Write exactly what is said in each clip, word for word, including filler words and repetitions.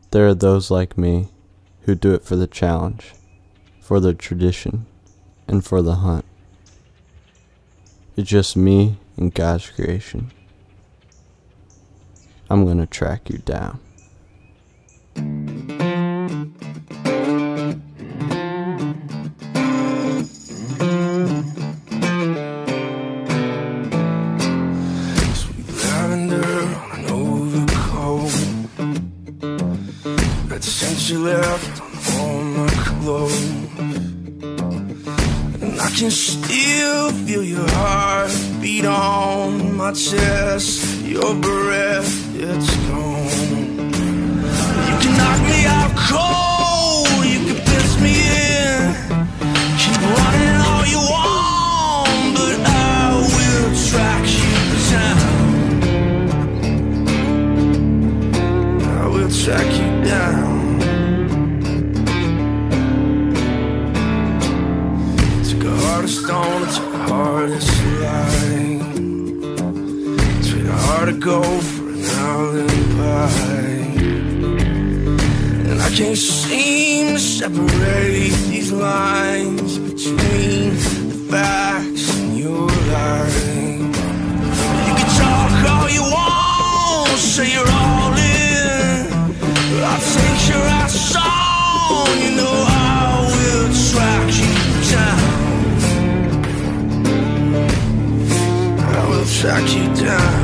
There are those like me who do it for the challenge, for the tradition, and for the hunt. It's just me and God's creation. I'm gonna track you down. Sweet lavender on an overcoat, that scent you left on all my clothes, and I can still feel your heart beat on my chest. Your breath, it's gone. You can knock me out cold, you can piss me in, keep running all you want, but I will track you down. I will track you down. Took a heart of stone, it took a heart of slide, to go for an island pie, and I can't seem to separate these lines between the facts and your lying. You can talk all you want, say you're all in, I'll take your ass on, you know I will track you down. I will track you down.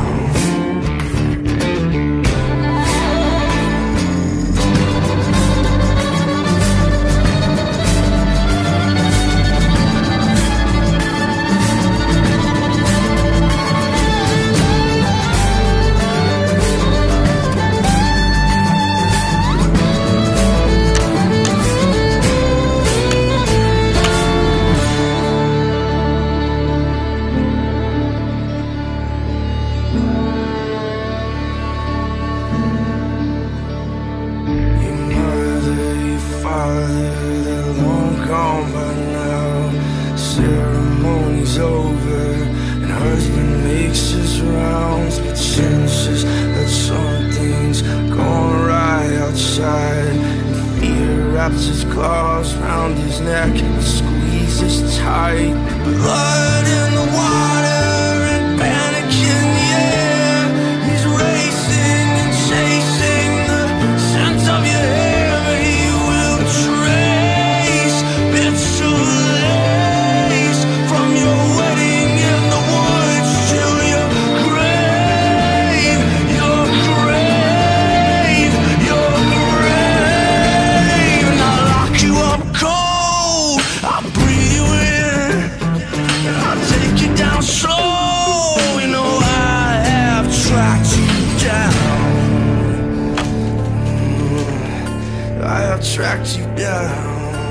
They're long gone by now. Ceremony's over and husband makes his rounds, but senses that something's gone right outside, and fear wraps its claws round his neck and squeezes tight. Blood in the water and panic in the air. He's racing and chasing the scent of your hair. I have tracked you down.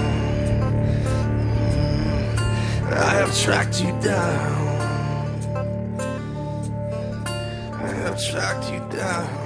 I have tracked you down. I have tracked you down.